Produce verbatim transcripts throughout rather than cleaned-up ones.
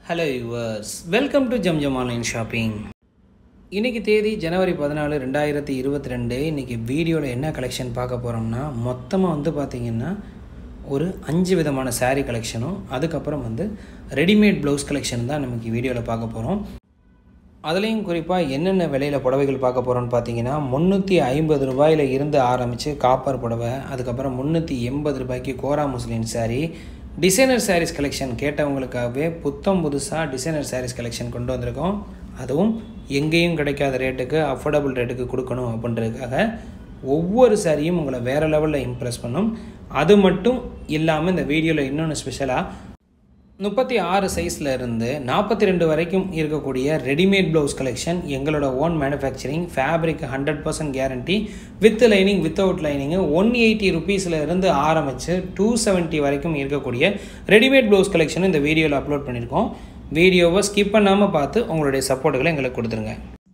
Hello viewers, welcome to ZamZam Online Shopping. இன்னைக்கு தேதி ஜனவரி பதினாலு ரெண்டாயிரத்தி இருபத்தி ரெண்டு. இன்னைக்கு வீடியோவில் என்ன கலெக்ஷன் பார்க்க போகிறோம்னா மொத்தமாக வந்து பார்த்திங்கன்னா ஒரு அஞ்சு விதமான சாரீ கலெக்ஷனும் அதுக்கப்புறம் வந்து ரெடிமேட் ப்ளவுஸ் கலெக்ஷன் தான் நமக்கு வீடியோவில் பார்க்க போகிறோம். அதுலேயும் குறிப்பாக என்னென்ன விலையில் புடவைகள் பார்க்க போகிறோம்னு பார்த்தீங்கன்னா முந்நூற்றி ஐம்பது ரூபாயில் இருந்து ஆரம்பித்து காப்பர் புடவை, அதுக்கப்புறம் முந்நூற்றி எண்பது ரூபாய்க்கு kora muslin sari, designer saris collection கேட்டவங்களுக்காகவே புத்தம் புதுசாக டிசைனர் சாரீஸ் கலெக்ஷன் கொண்டு வந்திருக்கோம். அதுவும் எங்கேயும் கிடைக்காத ரேட்டுக்கு அஃபோர்டபுள் ரேட்டுக்கு கொடுக்கணும் அப்படின்றதுக்காக ஒவ்வொரு சாரியும் உங்களை வேறு லெவலில் இம்ப்ரெஸ் பண்ணும். அது மட்டும் இல்லாமல் இந்த வீடியோவில் இன்னொன்று ஸ்பெஷலாக முப்பத்தி ஆறு சைஸில் இருந்து நாற்பத்தி ரெண்டு வரைக்கும் இருக்கக்கூடிய ரெடிமேட் ப்ளவுஸ் கலெக்ஷன் எங்களோட own manufacturing, fabric hundred percent guarantee, with lining without lining one eighty ருபீஸில் இருந்து ஆரம்பித்து டூ செவன்ட்டி வரைக்கும் இருக்கக்கூடிய ரெடிமேட் ப்ளவுஸ் கலெக்ஷன் இந்த வீடியோவில் அப்லோட் பண்ணியிருக்கோம். வீடியோவை ஸ்கிப் பண்ணாமல் பார்த்து உங்களுடைய சப்போர்ட்டுகளை எங்களுக்கு கொடுத்துருங்க.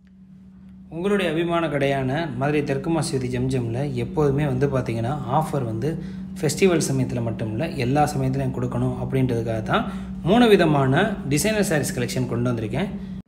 உங்களுடைய அபிமான கடையான மதுரை தெற்கு மாசி ஜம்ஜமில் எப்போதுமே வந்து பார்த்திங்கன்னா ஆஃபர் வந்து ஃபெஸ்டிவல் சமயத்தில் மட்டும் இல்லை, எல்லா சமயத்துலையும் கொடுக்கணும் அப்படின்றதுக்காக தான் மூணு விதமான டிசைனர் சாரீஸ் கலெக்ஷன் கொண்டு வந்திருக்கேன்.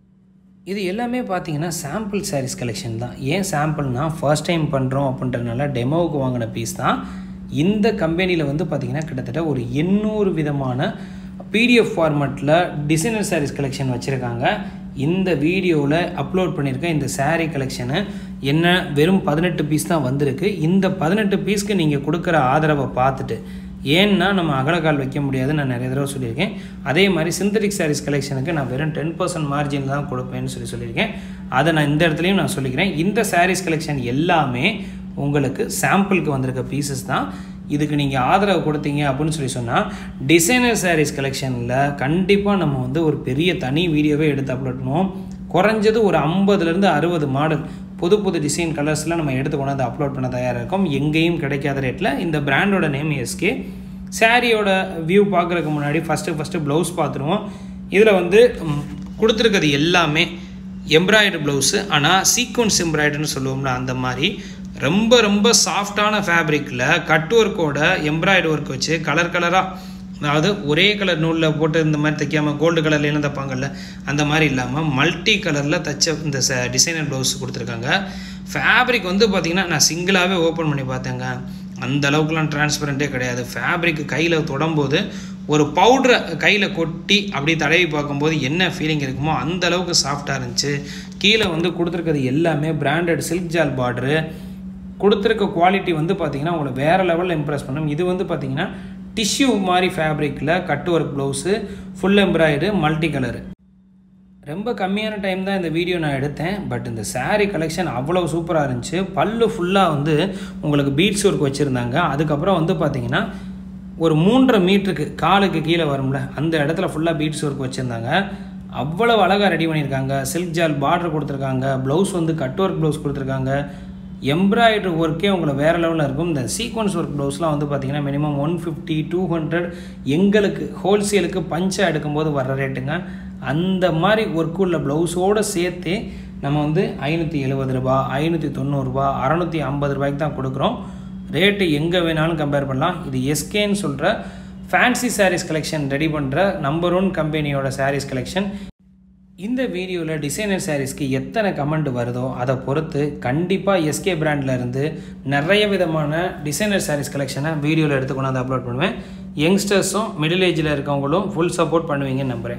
இது எல்லாமே பார்த்திங்கன்னா சாம்பிள் சாரீஸ் கலெக்ஷன் தான். ஏன் சாம்பிள்னால் ஃபர்ஸ்ட் டைம் பண்ணுறோம் அப்படின்றதுனால டெமோவுக்கு வாங்கின பீஸ் தான். இந்த கம்பெனியில் வந்து பார்த்திங்கன்னா கிட்டத்தட்ட ஒரு எண்ணூறு விதமான பிடிஎஃப் ஃபார்மேட்டில் டிசைனர் சாரீஸ் கலெக்ஷன் வச்சுருக்காங்க. இந்த வீடியோவில் அப்லோட் பண்ணியிருக்கேன் இந்த சாரீ கலெக்ஷனு என்ன வெறும் பதினெட்டு பீஸ் தான் வந்திருக்கு. இந்த பதினெட்டு பீஸ்க்கு நீங்கள் கொடுக்குற ஆதரவை பார்த்துட்டு, ஏன்னா நம்ம அகலக்கால் வைக்க முடியாதுன்னு நான் நிறைய தடவை சொல்லியிருக்கேன். அதே மாதிரி சிந்தட்டிக் சாரீஸ் கலெக்ஷனுக்கு நான் வெறும் டென் பர்சன்ட் மார்ஜின் தான் கொடுப்பேன்னு சொல்லி சொல்லியிருக்கேன். அதை நான் இந்த இடத்துலையும் நான் சொல்லிக்கிறேன். இந்த சாரீஸ் கலெக்ஷன் எல்லாமே உங்களுக்கு சாம்பிளுக்கு வந்திருக்க பீசஸ் தான். இதுக்கு நீங்கள் ஆதரவு கொடுத்தீங்க அப்படின்னு சொல்லி சொன்னால் டிசைனர் சாரீஸ் கலெக்ஷனில் கண்டிப்பாக நம்ம வந்து ஒரு பெரிய தனி வீடியோவே எடுத்து அப்லோட் பண்ணுவோம். குறைஞ்சது ஒரு ஐம்பதுலேருந்து அறுபது மாடல் புது புது டிசைன் கலர்ஸில் நம்ம எடுத்து கொண்டாந்து அப்லோட் பண்ண தயாராக இருக்கும். எங்கேயும் கிடைக்காத ரேட்டில். இந்த பிராண்டோட நேம் எஸ்கே. சாரியோட வியூ பார்க்குறதுக்கு முன்னாடி ஃபஸ்ட்டு ஃபஸ்ட்டு ப்ளவுஸ் பார்த்துருவோம். இதில் வந்து கொடுத்துருக்கிறது எல்லாமே எம்ப்ராய்டரி ப்ளவுஸு, ஆனால் சீக்வன்ஸ் எம்ப்ராய்டரின்னு சொல்லுவோம்ல அந்த மாதிரி ரொம்ப ரொம்ப சாஃப்டான ஃபேப்ரிக்கில் கட் ஒர்க்கோட எம்ப்ராய்டரி ஒர்க் வச்சு கலர் கலராக, அதாவது ஒரே கலர் நூலில் போட்டு இந்த மாதிரி தைக்காமல் கோல்டு கலர்லாம் தைப்பாங்கல்ல அந்த மாதிரி இல்லாமல் மல்டி கலரில் தைச்ச இந்த ச டிசைனர் ப்ளவுஸ் கொடுத்துருக்காங்க. ஃபேப்ரிக் வந்து பார்த்திங்கன்னா நான் சிங்கிளாகவே ஓப்பன் பண்ணி பார்த்தேங்க, அந்த அளவுக்குலாம் டிரான்ஸ்பரண்ட்டே கிடையாது. ஃபேப்ரிக் கையில் தொடும்போது ஒரு பவுட்ரை கையில் கொட்டி அப்படியே தடவி பார்க்கும்போது என்ன ஃபீலிங் இருக்குமோ அந்த அளவுக்கு சாஃப்டாக இருந்துச்சு. கீழே வந்து கொடுத்துருக்கிறது எல்லாமே பிராண்டட் சில்க் ஜால் பார்டரு. கொடுத்துருக்க குவாலிட்டி வந்து பார்த்திங்கன்னா உங்களை வேறு லெவலில் இம்ப்ரெஸ் பண்ணும். இது வந்து பார்த்திங்கன்னா டிஷ்யூ மாதிரி ஃபேப்ரிக்கில் cut work blouse, full embroidery, multi colour. ரொம்ப கம்மியான டைம் தான் இந்த வீடியோ நான் எடுத்தேன். பட் இந்த சாரீ கலெக்ஷன் அவ்வளோ சூப்பராக இருந்துச்சு. பல்லு ஃபுல்லாக வந்து உங்களுக்கு பீட்ஸ் ஒர்க் வச்சுருந்தாங்க. அதுக்கப்புறம் வந்து பார்த்திங்கன்னா ஒரு மூன்றரை மீட்டருக்கு காலுக்கு கீழே வரும்ல அந்த இடத்துல ஃபுல்லாக பீட்ஸ் ஒர்க் வச்சுருந்தாங்க. அவ்வளோ அழகாக ரெடி பண்ணியிருக்காங்க. சில்க் ஜால் பார்டர் கொடுத்துருக்காங்க. ப்ளவுஸ் வந்து கட் ஒர்க் ப்ளவுஸ் கொடுத்துருக்காங்க. எம்ப்ராய்டரி ஒர்க்கே உங்களை வேறு லெவலில் இருக்கும். இந்த சீக்வன்ஸ் ஒர்க் ப்ளவுஸ்லாம் வந்து பார்த்திங்கன்னா minimum one fifty two hundred எங்களுக்கு ஹோல்சேலுக்கு பஞ்சாக எடுக்கும்போது வர்ற ரேட்டுங்க. அந்த மாதிரி ஒர்க்கு உள்ள ப்ளவுஸோடு சேர்த்து நம்ம வந்து ஐநூற்றி எழுபது ரூபா, ஐநூற்றி தொண்ணூறுரூபா, அறநூற்றி ஐம்பது ரூபாய்க்கு தான் கொடுக்குறோம். ரேட்டு எங்கே வேணாலும் கம்பேர் பண்ணலாம். இது எஸ்கேன்னு சொல்கிற ஃபேன்சி சாரீஸ் கலெக்ஷன் ரெடி பண்ணுற நம்பர் ஒன் கம்பெனியோட சாரீஸ் கலெக்ஷன். இந்த வீடியோவில் டிசைனர் சாரீஸ்க்கு எத்தனை கமெண்ட் வருதோ அதை பொறுத்து கண்டிப்பாக எஸ்கே பிராண்டில் இருந்து நிறைய விதமான டிசைனர் சாரீஸ் கலெக்ஷனை வீடியோவில் எடுத்துக்கொண்டு வந்து அப்லோட் பண்ணுவேன். யங்ஸ்டர்ஸும் மிடில் ஏஜில் இருக்கவங்களும் ஃபுல் சப்போர்ட் பண்ணுவீங்கன்னு நம்புகிறேன்.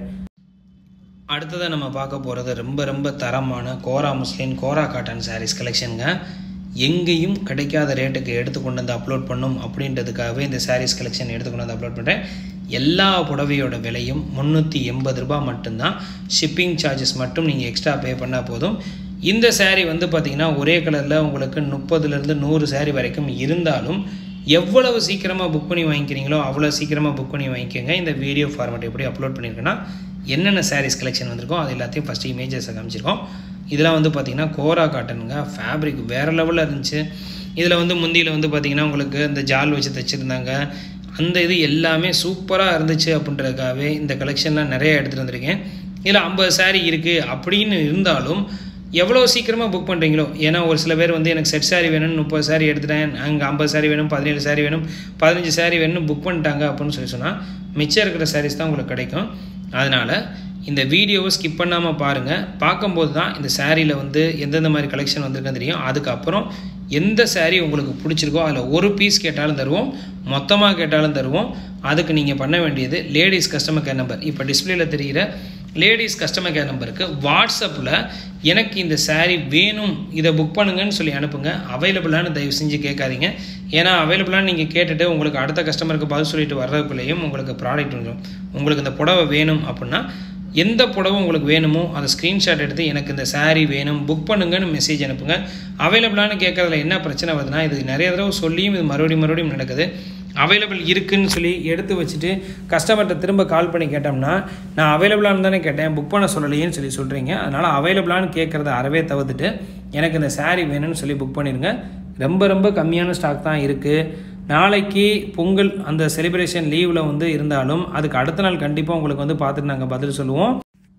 அடுத்ததாக நம்ம பார்க்க போகிறது ரொம்ப ரொம்ப தரமான கோரா முஸ்லின், கோரா காட்டன் சாரீஸ் கலெக்ஷனுங்க. எங்கேயும் கிடைக்காத ரேட்டுக்கு எடுத்துக்கொண்டு வந்து அப்லோட் பண்ணும் அப்படின்றதுக்காகவே இந்த சாரீஸ் கலெக்ஷன் எடுத்துக்கொண்டு வந்து அப்லோட் பண்ணுறேன். எல்லா புடவையோட விலையும் முந்நூற்றி எண்பது ரூபா மட்டும்தான். ஷிப்பிங் சார்ஜஸ் மட்டும் நீங்கள் எக்ஸ்ட்ரா பே பண்ணால் போதும். இந்த சாரீ வந்து பார்த்திங்கன்னா ஒரே கலரில் உங்களுக்கு முப்பதுலேருந்து நூறு சாரீ வரைக்கும் இருந்தாலும் எவ்வளவு சீக்கிரமாக புக் பண்ணி வாங்கிக்கிறீங்களோ அவ்வளோ சீக்கிரமாக புக் பண்ணி வாங்கிக்கோங்க. இந்த வீடியோ ஃபார்மேட் எப்படி அப்லோட் பண்ணியிருக்கேன்னா என்னென்ன சாரீஸ் கலெக்ஷன் வந்திருக்கோம் அது எல்லாத்தையும் ஃபஸ்ட்டு இமேஜஸை காமிச்சிருக்கோம். இதெல்லாம் வந்து பார்த்திங்கன்னா கோரா காட்டனுங்க. ஃபேப்ரிக் வேறு லெவலில் இருந்துச்சு. இதில் வந்து முந்தியில் வந்து பார்த்திங்கன்னா உங்களுக்கு இந்த ஜால் வச்சு தைச்சிருந்தாங்க. அந்த இது எல்லாமே சூப்பராக இருந்துச்சு அப்படின்றதுக்காகவே இந்த கலெக்ஷன்லாம் நிறைய எடுத்துகிட்டு வந்திருக்கேன். இதில் ஐம்பது சாரீ இருக்குது அப்படின்னு இருந்தாலும் எவ்வளோ சீக்கிரமாக புக் பண்ணுறீங்களோ, ஏன்னா ஒரு சில பேர் வந்து எனக்கு செட் சாரீ வேணும்னு முப்பது சாரீ எடுத்துட்டேன், அங்கே ஐம்பது சாரீ வேணும், பதினேழு சாரீ வேணும், பதினஞ்சு சாரீ வேணும்னு புக் பண்ணிட்டாங்க அப்படின்னு சொல்லி சொன்னால் மிச்சம் இருக்கிற சாரீஸ் தான் உங்களுக்கு கிடைக்கும். அதனால் இந்த வீடியோவை ஸ்கிப் பண்ணாமல் பாருங்கள். பார்க்கும்போது தான் இந்த சாரியில் வந்து எந்தெந்த மாதிரி கலெக்ஷன் வந்திருக்குன்னு தெரியும். அதுக்கப்புறம் எந்த சாரீ உங்களுக்கு பிடிச்சிருக்கோ அதில் ஒரு பீஸ் கேட்டாலும் தருவோம், மொத்தமாக கேட்டாலும் தருவோம். அதுக்கு நீங்கள் பண்ண வேண்டியது லேடிஸ் கஸ்டமர் கேர் நம்பர், இப்போ டிஸ்பிளேயில் தெரிகிற லேடிஸ் கஸ்டமர் கேர் நம்பருக்கு வாட்ஸ்அப்பில் எனக்கு இந்த சாரீ வேணும், இதை புக் பண்ணுங்கன்னு சொல்லி அனுப்புங்க. அவைலபிளானு தயவு செஞ்சு கேட்காதீங்க. ஏன்னா அவைலபிளானு நீங்கள் கேட்டுட்டு உங்களுக்கு அடுத்த கஸ்டமருக்கு பதில் சொல்லிட்டு வர்றதுக்குள்ளேயும் உங்களுக்கு ப்ராடக்ட் வந்துடும். உங்களுக்கு இந்த புடவை வேணும் அப்படின்னா எந்த புடவை உங்களுக்கு வேணுமோ அதை ஸ்க்ரீன்ஷாட் எடுத்து எனக்கு இந்த சாரீ வேணும் புக் பண்ணுங்கன்னு மெசேஜ் அனுப்புங்க. அவைலபிளானு கேட்கறதுல என்ன பிரச்சனை வருதுன்னா, இது நிறைய தடவை சொல்லியும் இது மறுபடியும் மறுபடியும் நடக்குது. அவைலபிள் இருக்குதுன்னு சொல்லி எடுத்து வச்சுட்டு கஸ்டமர்கிட்ட திரும்ப கால் பண்ணி கேட்டோம்னா நான் அவைலபிளானு தானே கேட்டேன், புக் பண்ண சொல்லலையேன்னு சொல்லி சொல்கிறீங்க. அதனால் அவைலபிளானு கேட்குறத அறவே தவிர்த்துட்டு எனக்கு இந்த சாரீ வேணும்னு சொல்லி புக் பண்ணிடுங்க. ரொம்ப ரொம்ப கம்மியான ஸ்டாக் தான் இருக்குது. நாளைக்கு பொங்கல் அந்த செலிப்ரேஷன் லீவில் வந்து இருந்தாலும் அதுக்கு அடுத்த நாள் கண்டிப்பாக உங்களுக்கு வந்து பார்த்துட்டு நாங்கள் பதில் சொல்லுவோம்.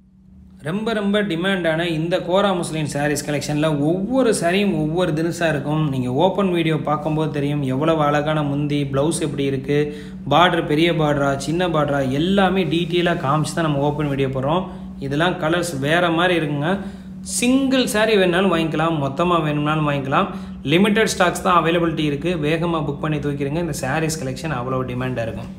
ரொம்ப ரொம்ப டிமாண்டான இந்த கோரா முஸ்லின் சாரீஸ் கலெக்ஷனில் ஒவ்வொரு சாரியும் ஒவ்வொரு தினசாக இருக்கும். நீங்கள் ஓப்பன் வீடியோ பார்க்கும்போது தெரியும் எவ்வளவு அழகான முந்தி, ப்ளவுஸ் எப்படி இருக்குது, பார்டர் பெரிய பார்டரா சின்ன பார்டரா எல்லாமே டீட்டெயிலாக காமிச்சு தான் நம்ம ஓப்பன் வீடியோ போடுறோம். இதெல்லாம் கலர்ஸ் வேறு மாதிரி இருக்குங்க. சிங்கிள் சாரீ வேணுனாலும் வாங்கிக்கலாம், மொத்தமாக வேணும்னாலும் வாங்கிக்கலாம். லிமிட்டட் ஸ்டாக்ஸ் தான் அவைலபிலிட்டி இருக்குது. வேகமாக புக் பண்ணி தூக்கிடுங்க. இந்த சாரீஸ் கலெக்ஷன் அவ்வளோ டிமாண்டாக இருக்கும்.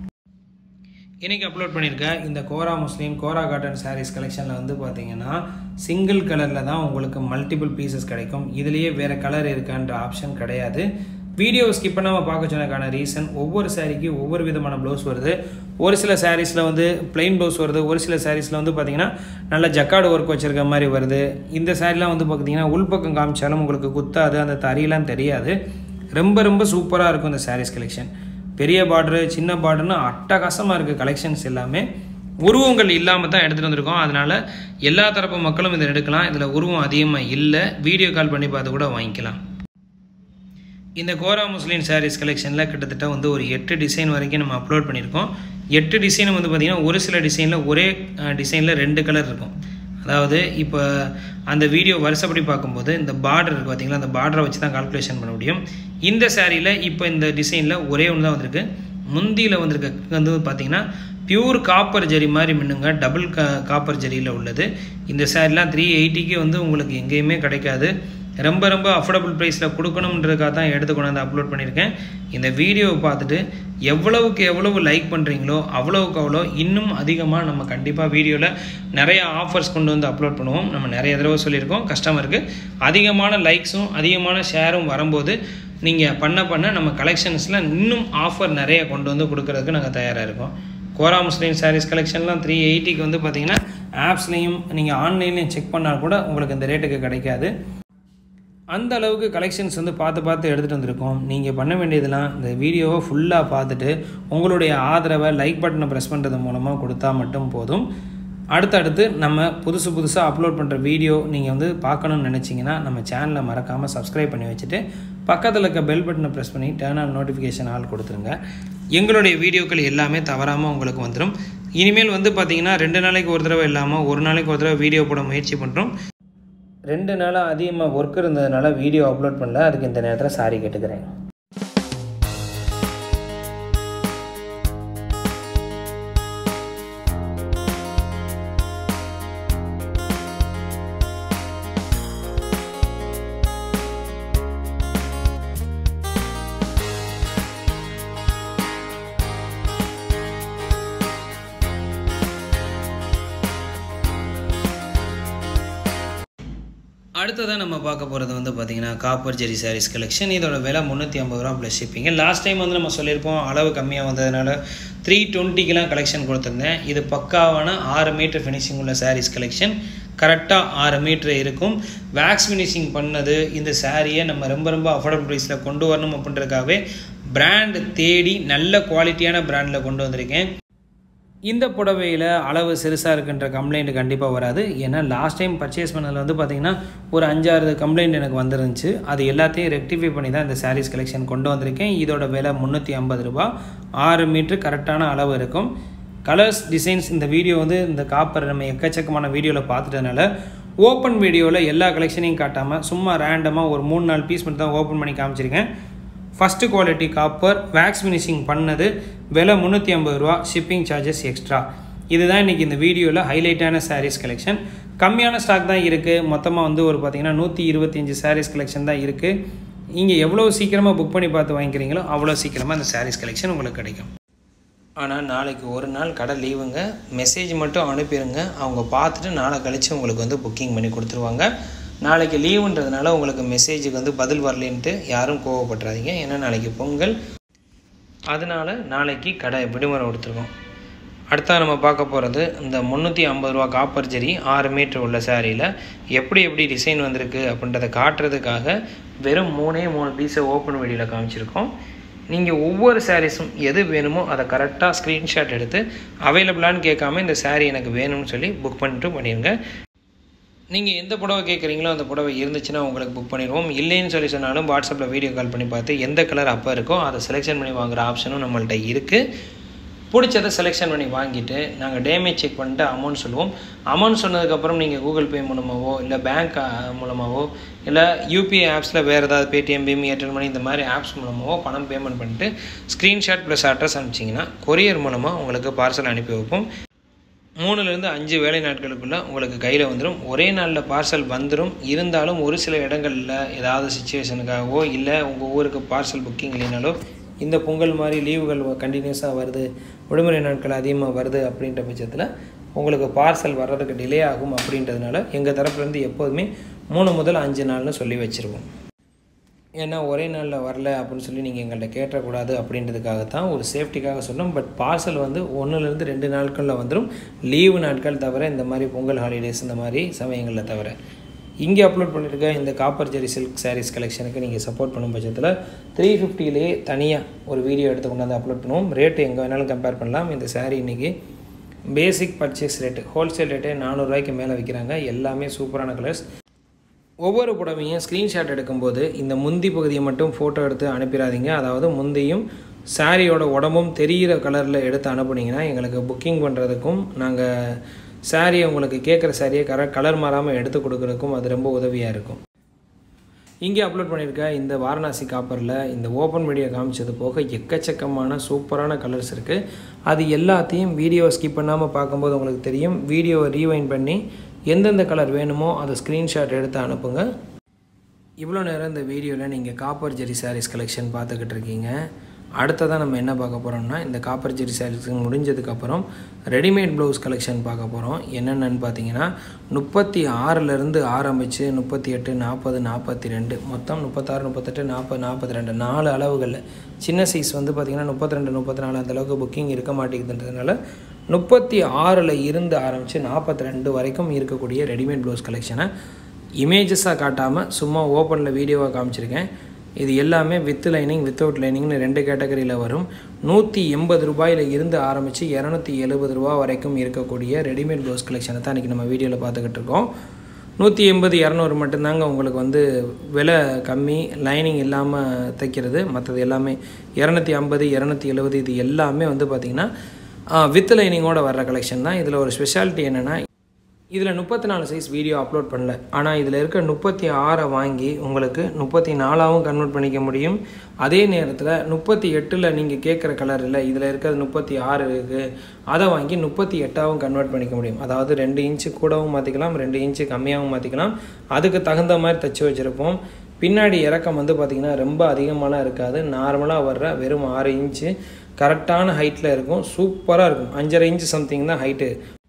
இன்றைக்கி அப்லோட் பண்ணியிருக்கேன் இந்த கோரா முஸ்லீம் கோரா காட்டன் சாரீஸ் கலெக்ஷனில் வந்து பார்த்தீங்கன்னா சிங்கிள் கலரில் தான் உங்களுக்கு மல்டிபிள் பீசஸ் கிடைக்கும். இதுலேயே வேறு கலர் இருக்கான்ற ஆப்ஷன் கிடையாது. வீடியோ ஸ்கிப் பண்ணாமல் பார்க்க சொன்னதுக்கான ரீசன், ஒவ்வொரு சாரீக்கு ஒவ்வொரு விதமான ப்ளவுஸ் வருது. ஒரு சில சாரீஸில் வந்து பிளெயின் ப்ளவுஸ் வருது, ஒரு சில சாரீஸில் வந்து பார்த்திங்கன்னா நல்ல ஜக்காடு ஒர்க் வச்சுருக்க மாதிரி வருது. இந்த சாரீலாம் வந்து பார்த்திங்கன்னா உள்பக்கம் காமிச்சாலும் உங்களுக்கு குத்தாது, அந்த தறியெல்லாம் தெரியாது. ரொம்ப ரொம்ப சூப்பராக இருக்கும் இந்த சாரீஸ் கலெக்ஷன். பெரிய பார்டரு சின்ன பார்டர்னு அட்டகாசமாக இருக்குது கலெக்ஷன்ஸ் எல்லாமே. உருவங்கள் இல்லாமல் தான் எடுத்துகிட்டு வந்திருக்கோம். அதனால் எல்லா தரப்பு மக்களும் இதை எடுக்கலாம். இதில் உருவம் அதிகமாக இல்லை, வீடியோ கால் பண்ணி பார்த்து கூட வாங்கிக்கலாம். இந்த கோரா முஸ்லின் சாரீஸ் கலெக்ஷனில் கிட்டத்தட்ட வந்து ஒரு எட்டு டிசைன் வரைக்கும் நம்ம அப்லோட் பண்ணியிருக்கோம். எட்டு டிசைனும் வந்து பார்த்திங்கன்னா ஒரு சில டிசைனில் ஒரே டிசைனில் ரெண்டு கலர் இருக்கும். அதாவது இப்போ அந்த வீடியோ வருஷப்படி பார்க்கும்போது இந்த பார்டர் இருக்குது பார்த்திங்களா, அந்த பார்டரை வச்சு தான் கால்குலேஷன் பண்ண முடியும். இந்த சாரியில் இப்போ இந்த டிசைனில் ஒரே ஒன்று தான் வந்திருக்கு. முந்தியில் வந்திருக்க வந்து பார்த்திங்கன்னா பியூர் காப்பர் ஜரி மாதிரி மின்னுங்க, டபுள் கா காப்பர் ஜரியில் உள்ளது. இந்த சாரிலாம் த்ரீ எயிட்டிக்கு வந்து உங்களுக்கு எங்கேயுமே கிடைக்காது. ரொம்ப ரொம்ப அஃபோர்டபுள் ப்ரைஸில் கொடுக்கணுன்றதுக்காக தான் எடுத்து கொண்டாந்து அப்லோட் பண்ணியிருக்கேன். இந்த வீடியோவை பார்த்துட்டு எவ்வளவுக்கு எவ்வளவு லைக் பண்ணுறீங்களோ அவ்வளவுக்கு அவ்வளோ இன்னும் அதிகமாக நம்ம கண்டிப்பாக வீடியோவில் நிறைய ஆஃபர்ஸ் கொண்டு வந்து அப்லோட் பண்ணுவோம். நம்ம நிறைய தடவை சொல்லியிருக்கோம், கஸ்டமருக்கு அதிகமான லைக்ஸும் அதிகமான ஷேரும் வரும்போது நீங்கள் பண்ண பண்ண நம்ம கலெக்ஷன்ஸில் இன்னும் ஆஃபர் நிறைய கொண்டு வந்து கொடுக்கறதுக்கு நாங்கள் தயாராக இருக்கோம். கோரா முஸ்லிம் சாரீஸ் கலெக்ஷன்லாம் த்ரீ எயிட்டிக்கு வந்து பார்த்திங்கன்னா ஆப்ஸ்லேயும் நீங்கள் ஆன்லைன்லேயும் செக் பண்ணால் கூட உங்களுக்கு இந்த ரேட்டுக்கு கிடைக்காது. அந்த அளவுக்கு கலெக்ஷன்ஸ் வந்து பார்த்து பார்த்து எடுத்துகிட்டு வந்திருக்கோம். நீங்கள் பண்ண வேண்டியதெல்லாம் இந்த வீடியோவை ஃபுல்லாக பார்த்துட்டு உங்களுடைய ஆதரவை லைக் பட்டனை ப்ரெஸ் பண்ணுறது மூலமாக கொடுத்தா மட்டும் போதும். அடுத்தடுத்து நம்ம புதுசு புதுசாக அப்லோட் பண்ணுற வீடியோ நீங்கள் வந்து பார்க்கணுன்னு நினச்சிங்கன்னா நம்ம சேனலை மறக்காமல் சப்ஸ்கிரைப் பண்ணி வச்சுட்டு பக்கத்தில் இருக்க பெல் பட்டனை ப்ரெஸ் பண்ணி டர்ன் ஆன் நோட்டிஃபிகேஷன் ஆல் கொடுத்துருங்க. எங்களுடைய வீடியோக்கள் எல்லாமே தவறாமல் உங்களுக்கு வந்துடும். இனிமேல் வந்து பார்த்திங்கன்னா ரெண்டு நாளைக்கு ஒரு தடவை இல்லாமல் ஒரு நாளைக்கு ஒரு தடவை வீடியோ போட முயற்சி பண்ணுறோம். ரெண்டு நாளாக அதிகமாக ஒர்க் இருந்ததுனால வீடியோ அப்லோட் பண்ணல, அதுக்கு இந்த நேரத்தில் சாரி கேட்டுக்கிறேன். அடுத்ததான் நம்ம பார்க்க போகிறது வந்து பார்த்திங்கன்னா காப்பர் ஜெரி சாரீஸ் கலெக்ஷன். இதோட விலை முந்நூற்றி ஐம்பது ரூபா ப்ளஸ் ஷிப்பிங்க. லாஸ்ட் டைம் வந்து நம்ம சொல்லியிருப்போம் அளவு கம்மியாக வந்ததுனால த்ரீ டுவெண்ட்டிக்கெலாம் கலெக்ஷன் கொடுத்துருந்தேன். இது பக்காவான ஆறு மீட்டர் ஃபினிஷிங் உள்ள சாரீஸ் கலெக்ஷன். கரெக்டாக ஆறு மீட்ரு இருக்கும். வேக்ஸ் ஃபினிஷிங் பண்ணது. இந்த சாரியை நம்ம ரொம்ப ரொம்ப அஃபோர்டபுள் ப்ரைஸில் கொண்டு வரணும் அப்படின்றதுக்காகவே பிராண்ட் தேடி நல்ல குவாலிட்டியான பிராண்டில் கொண்டு வந்திருக்கேன். இந்த புடவையில் அளவு சிறுசாக இருக்குன்ற கம்ப்ளைண்ட் கண்டிப்பாக வராது. ஏன்னா லாஸ்ட் டைம் பர்ச்சேஸ் பண்ணதில் வந்து பார்த்திங்கன்னா ஒரு அஞ்சாறு கம்ப்ளைண்ட் எனக்கு வந்துருந்துச்சு. அது எல்லாத்தையும் ரெக்டிஃபை பண்ணி தான் இந்த சாரீஸ் கலெக்ஷன் கொண்டு வந்திருக்கேன். இதோட விலை முந்நூற்றி ஐம்பது ரூபா. ஆறு மீட்ரு கரெக்டான அளவு இருக்கும். கலர்ஸ் டிசைன்ஸ் இந்த வீடியோ வந்து இந்த காப்பர் நம்ம எக்கச்சக்கமான வீடியோவில் பார்த்துட்டதுனால ஓப்பன் வீடியோவில் எல்லா கலெக்ஷனையும் காட்டாமல் சும்மா ரேண்டமாக ஒரு மூணு நாலு பீஸ் மட்டும் தான் ஓப்பன் பண்ணி காமிச்சிருக்கேன். First quality copper wax finishing பண்ணது. விலை முந்நூற்றி ஐம்பது ரூபா. Shipping charges extra. இதுதான் இன்றைக்கி இந்த வீடியோவில் ஹைலைட்டான சாரீஸ் கலெக்ஷன். கம்மியான ஸ்டாக் தான் இருக்குது. மொத்தமாக வந்து ஒரு பார்த்திங்கன்னா நூற்றி இருபத்தஞ்சி சாரீஸ் கலெக்ஷன் தான் இருக்குது. நீங்கள் எவ்வளோ சீக்கிரமாக புக் பண்ணி பார்த்து வாங்கிக்கிறீங்களோ அவ்வளோ சீக்கிரமாக அந்த சாரீஸ் கலெக்ஷன் உங்களுக்கு கிடைக்கும். ஆனால் நாளைக்கு ஒரு நாள் கடை லீவுங்க. மெசேஜ் மட்டும் அனுப்பிடுங்க, அவங்க பார்த்துட்டு நாளை கழித்து உங்களுக்கு வந்து புக்கிங் பண்ணி கொடுத்துருவாங்க. நாளைக்கு லீவுன்றதுனால உங்களுக்கு மெசேஜுக்கு வந்து பதில் வரலேன்ட்டு யாரும் கோவப்பட்டுறாதீங்க. ஏன்னா நாளைக்கு பொங்கல், அதனால் நாளைக்கு கடை விடுமுறை கொடுத்துருக்கோம். அடுத்தா நம்ம பார்க்க போகிறது இந்த முந்நூற்றி ஐம்பது ரூபா காப்பர் ஜெரி ஆறு மீட்டர் உள்ள சாரியில் எப்படி எப்படி டிசைன் வந்திருக்கு அப்படின்றத காட்டுறதுக்காக வெறும் மூணே மூணு பீஸை ஓப்பன் வீடியோவில் காமிச்சிருக்கோம். நீங்கள் ஒவ்வொரு சாரீஸும் எது வேணுமோ அதை கரெக்டாக ஸ்க்ரீன்ஷாட் எடுத்து அவைலபிளான்னு கேட்காம இந்த சாரீ எனக்கு வேணும்னு சொல்லி புக் பண்ணிட்டு பண்ணிடுங்க. நீங்கள் எந்த புடவை கேட்குறீங்களோ அந்த புடவை இருந்துச்சுன்னா உங்களுக்கு புக் பண்ணிடுவோம். இல்லைன்னு சொல்லி சொன்னாலும் வாட்ஸ்அப்பில் வீடியோ கால் பண்ணி பார்த்து எந்த கலர் அப்போ இருக்கோ அதை செலெக்ஷன் பண்ணி வாங்குகிற ஆப்ஷனும் நம்மள்கிட்ட இருக்குது. பிடிச்சதை செலெக்ஷன் பண்ணி வாங்கிட்டு நாங்கள் டேமேஜ் செக் பண்ணிட்டு அமௌண்ட் சொல்லுவோம். அமௌண்ட் சொன்னதுக்கப்புறம் நீங்கள் கூகுள் பே மூலமாகவோ இல்லை பேங்க் மூலமாகவோ இல்லை யூபிஐ ஆப்ஸில் வேறு ஏதாவது பேடிஎம், பீம், ஏர்டெல் மணி இந்த மாதிரி ஆப்ஸ் மூலமாகவோ பணம் பேமெண்ட் பண்ணிட்டு ஸ்க்ரீன்ஷாட் ப்ளஸ் அட்ரஸ் அனுப்பிச்சிங்கன்னா கொரியர் மூலமாக உங்களுக்கு பார்சல் அனுப்பி வைப்போம். மூணுலேருந்து அஞ்சு வேலை நாட்களுக்குள்ளே உங்களுக்கு கையில் வந்துடும். ஒரே நாளில் பார்சல் வந்துடும். இருந்தாலும் ஒரு சில இடங்களில் ஏதாவது சுச்சுவேஷனுக்காகவோ இல்லை உங்கள் ஊருக்கு பார்சல் புக்கிங் இல்லைனாலோ இந்த பொங்கல் மாதிரி லீவுகள் கண்டினியூஸாக வருது, விடுமுறை நாட்கள் அதிகமாக வருது அப்படின்ற பட்சத்தில் உங்களுக்கு பார்சல் வர்றதுக்கு டிலே ஆகும். அப்படின்றதுனால எங்கள் தரப்புலேருந்து எப்போதுமே மூணு முதல் அஞ்சு நாள்னு சொல்லி வச்சுருவோம். ஏன்னா ஒரே நாளில் வரல அப்படின்னு சொல்லி நீங்கள் எங்கள்கிட்ட கேட்டக்கூடாது அப்படின்றதுக்காக தான் ஒரு சேஃப்டிக்காக சொன்னோம். பட் பார்சல் வந்து ஒன்றுலேருந்து ரெண்டு நாட்களில் வந்துடும், லீவு நாட்கள் தவிர, இந்த மாதிரி பொங்கல் ஹாலிடேஸ் இந்த மாதிரி சமயங்களில் தவிர. இங்கே அப்லோட் பண்ணியிருக்க இந்த காப்பர் ஜெரி சில்க் சாரீஸ் கலெக்ஷனுக்கு நீங்கள் சப்போர்ட் பண்ணும் பட்சத்தில் த்ரீ ஃபிஃப்டிலேயே தனியாக ஒரு வீடியோ எடுத்து கொண்டாந்து அப்லோட் பண்ணுவோம். ரேட்டு எங்கே வேணாலும் கம்பேர் பண்ணலாம். இந்த சாரீ இன்றைக்கி பேசிக் பர்ச்சேஸ் ரேட்டு ஹோல்சேல் ரேட்டே நானூறுரூவாய்க்கு மேலே விற்கிறாங்க. எல்லாமே சூப்பரான கலர்ஸ். ஒவ்வொரு புடவையும் ஸ்க்ரீன்ஷாட் எடுக்கும்போது இந்த முந்தி பகுதியை மட்டும் ஃபோட்டோ எடுத்து அனுப்பிடாதீங்க. அதாவது முந்தியும் சாரியோட உடம்பும் தெரிகிற கலரில் எடுத்து அனுப்புனீங்கன்னா எங்களுக்கு புக்கிங் பண்ணுறதுக்கும் நாங்கள் சாரியை உங்களுக்கு கேட்குற சாரியை கர கலர் மாறாமல் எடுத்து கொடுக்குறதுக்கும் அது ரொம்ப உதவியாக இருக்கும். இங்கே அப்லோட் பண்ணியிருக்க இந்த வாரணாசி காப்பரில் இந்த ஓப்பன் வீடியோ காமிச்சது போக எக்கச்சக்கமான சூப்பரான கலர்ஸ் இருக்குது. அது எல்லாத்தையும் வீடியோவை ஸ்கிப் பண்ணாமல் பார்க்கும்போது உங்களுக்கு தெரியும். வீடியோவை ரீவைண்ட் பண்ணி எந்தெந்த கலர் வேணுமோ அதை ஸ்க்ரீன்ஷாட் எடுத்து அனுப்புங்க. இவ்வளோ நேரம் இந்த வீடியோவில் நீங்கள் காப்பர் ஜெரி சாரீஸ் கலெக்ஷன் பார்த்துக்கிட்டு இருக்கீங்க. அடுத்ததாக நம்ம என்ன பார்க்க போகிறோம்னா இந்த காப்பர் ஜெரி சாரீஸ் முடிஞ்சதுக்கப்புறம் ரெடிமேட் ப்ளவுஸ் கலெக்ஷன் பார்க்க போகிறோம். என்னென்னு பார்த்தீங்கன்னா முப்பத்தி ஆறுலேருந்து ஆரம்பித்து முப்பத்தி எட்டு, நாற்பது, நாற்பத்தி ரெண்டு மொத்தம் முப்பத்தாறு, முப்பத்தெட்டு, நாற்பது, நாற்பத்தி ரெண்டு நாலு அளவுகளில் சின்ன சைஸ் வந்து பார்த்திங்கன்னா முப்பத்தி ரெண்டு, முப்பத்தி நாலு அந்தளவுக்கு புக்கிங் இருக்க மாட்டேங்குதுன்றதுனால முப்பத்தி ஆறில் இருந்து ஆரம்பித்து நாற்பத்தி ரெண்டு வரைக்கும் இருக்கக்கூடிய ரெடிமேட் ப்ளவுஸ் கலெக்ஷனை இமேஜஸாக காட்டாமல் சும்மா ஓப்பனில் வீடியோவாக காமிச்சிருக்கேன். இது எல்லாமே வித் லைனிங், வித்தவுட் லைனிங்னு ரெண்டு கேட்டகரியில் வரும். நூற்றி எண்பது ரூபாயில் இருந்து ஆரம்பித்து இரநூத்தி எழுபது ரூபா வரைக்கும் இருக்கக்கூடிய ரெடிமேட் ப்ளவுஸ் கலெக்ஷனை தான் இன்றைக்கி நம்ம வீடியோவில் பார்த்துக்கிட்டு இருக்கோம். நூற்றி எண்பது இரநூறு மட்டும்தாங்க உங்களுக்கு வந்து விலை கம்மி, லைனிங் இல்லாமல் தைக்கிறது. மற்றது எல்லாமே இரநூத்தி ஐம்பது, இரநூத்தி எழுபது இது எல்லாமே வந்து பார்த்திங்கன்னா வித் லைனிங்கோட வர்ற கலெக்ஷன் தான். இதில் ஒரு ஸ்பெஷாலிட்டி என்னென்னா இதில் முப்பத்தி நாலு சைஸ் வீடியோ அப்லோட் பண்ணல. ஆனால் இதில் இருக்க முப்பத்தி ஆறை வாங்கி உங்களுக்கு முப்பத்தி நாலாவும் கன்வெர்ட் பண்ணிக்க முடியும். அதே நேரத்தில் முப்பத்தி எட்டில் நீங்கள் கேட்குற கலர் இல்லை, இதில் இருக்கிறது முப்பத்தி ஆறு இருக்குது, அதை வாங்கி முப்பத்தி எட்டாவும் கன்வெர்ட் பண்ணிக்க முடியும். அதாவது ரெண்டு இன்ச்சு கூடவும் மாற்றிக்கலாம், ரெண்டு இன்ச்சு கம்மியாகவும் மாற்றிக்கலாம். அதுக்கு தகுந்த மாதிரி தைச்சி வச்சுருப்போம். பின்னாடி இறக்கம் வந்து பார்த்திங்கன்னா ரொம்ப அதிகமாலாம் இருக்காது. நார்மலாக வர்ற வெறும் ஆறு இன்ச்சு கரெக்டான ஹைட்டில் இருக்கும். சூப்பராக இருக்கும். அஞ்சரை இன்ச்சு சம்திங் தான் ஹைட்டு.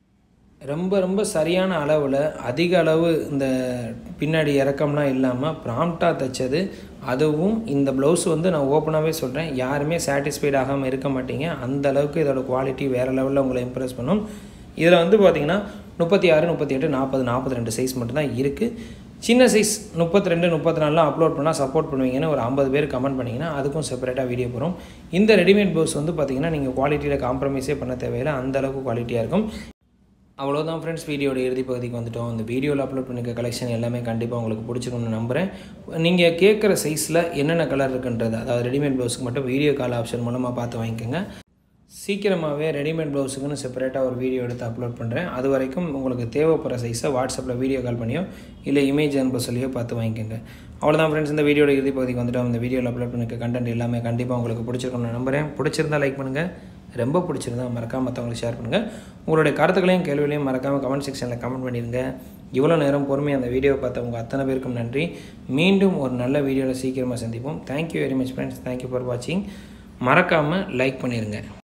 ரொம்ப ரொம்ப சரியான அளவில் அதிக அளவு இந்த பின்னாடி இறக்கம்லாம் இல்லாமல் ப்ராம்ப்டாக தைச்சது. அதுவும் இந்த ப்ளவுஸ் வந்து நான் ஓப்பனாகவே சொல்கிறேன், யாருமே சாட்டிஸ்ஃபைட் ஆகாமல் இருக்க மாட்டீங்க. அந்த அளவுக்கு இதோட குவாலிட்டி வேறு லெவலில் உங்களை இம்ப்ரெஸ் பண்ணும். இதில் வந்து பார்த்திங்கன்னா முப்பத்தி ஆறு, முப்பத்தி எட்டு, நாற்பது, நாற்பத்தி ரெண்டு சைஸ் மட்டும்தான் இருக்குது. சின்ன சைஸ் முப்பத்தி ரெண்டு, முப்பத்தி நாலுலாம் அப்லோட் பண்ணால் சப்போர்ட் பண்ணுவீங்கன்னு ஒரு ஐம்பது பேர் கமெண்ட் பண்ணிங்கன்னா அதுக்கும் செப்பரேட்டாக வீடியோ போகிறோம். இந்த ரெடிமேட் ப்ளவுஸ் வந்து பார்த்திங்கன்னா நீங்கள் குவாலிட்டியில் காம்ப்ரமைஸே பண்ண தேவையில்லை, அந்தளவுக்கு குவாலிட்டியாக இருக்கும். அவ்வளோதான் ஃப்ரெண்ட்ஸ், வீடியோட இறுதி பகுதிக்கு வந்துவிட்டோம். இந்த வீடியோவில் அப்லோட் பண்ணிக்க கலெக்ஷன் எல்லாமே கண்டிப்பாக உங்களுக்கு பிடிச்சிக்கணும்னு நம்புகிறேன். நீங்கள் கேட்குற சைஸில் என்னென்ன கலர் இருக்குன்றது, அதாவது ரெடிமேட் ப்ளவுஸுக்கு மட்டும் வீடியோ கால் ஆப்ஷன் மூலமாக பார்த்து வாங்கிக்கோங்க. சீக்கிரமாகவே ரெடிமேட் ப்ளவுஸுக்குன்னு செப்பரேட்டாக ஒரு வீடியோ எடுத்து அப்லோட் பண்ணுறேன். அது வரைக்கும் உங்களுக்கு தேவைப்படுற சைஸை வாட்ஸ்அப்பில் வீடியோ கால் பண்ணியோ இல்லை இமேஜ் அனுப்ப சொல்லியோ பார்த்து வாங்கிக்கோங்க. அவ்வளோதான் ஃப்ரெண்ட்ஸ், இந்த வீடியோட இறுதி பகுதிக்கு வந்துவிட்டோம். இந்த வீடியோவில் அப்லோட் பண்ணிக்க கண்டென்ட் எல்லாமே கண்டிப்பாக உங்களுக்கு பிடிச்சிருக்கணும்னு நம்புகிறேன். பிடிச்சிருந்தால் லைக் பண்ணுங்கள், ரொம்ப பிடிச்சிருந்தா மறக்காமல் மற்றவங்களுக்கு ஷேர் பண்ணுங்கள். உங்களுடைய கருத்துக்களையும் கேள்விகளையும் மறக்காமல் கமெண்ட் செக்ஷனில் கமெண்ட் பண்ணிடுங்க. இவ்வளோ நேரம் பொறுமையாக அந்த வீடியோவை பார்த்தவங்க அத்தனை பேருக்கும் நன்றி. மீண்டும் ஒரு நல்ல வீடியோவில் சீக்கிரமாக சந்திப்போம். Thank you very much friends. Thank you for வாட்சிங். மறக்காமல் லைக் பண்ணிடுங்க.